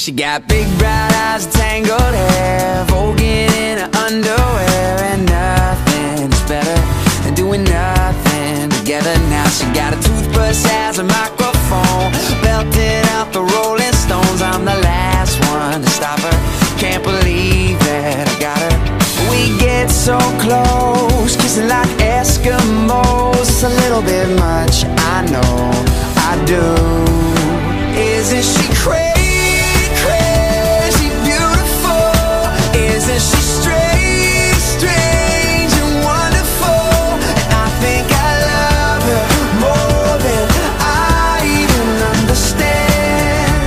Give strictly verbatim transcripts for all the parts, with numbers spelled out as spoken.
She got big brown eyes and tangled hair, voguing in her underwear, and nothing's better than doing nothing together. Now she got a toothbrush as a microphone, belting out the Rolling Stones. I'm the last one to stop her, can't believe that I got her. We get so close, kissing like Eskimos. A little bit much, I know, I do. Isn't she crazy, crazy beautiful? Isn't she strange, strange and wonderful? And I think I love her more than I even understand.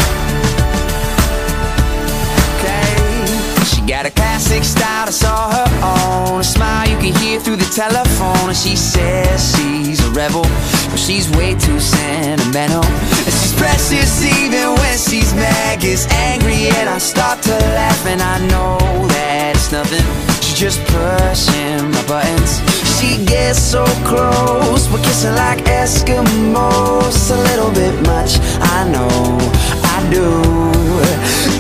Okay, she got a classic style, I saw her on, a smile you can hear through the telephone. And she says she's a rebel, but she's way too sentimental. And she's precious even when she's mad, gets angry and I start to laugh. And I know that it's nothing, she's just pushing my buttons. She gets so close, we're kissing like Eskimos. A little bit much, I know, I do.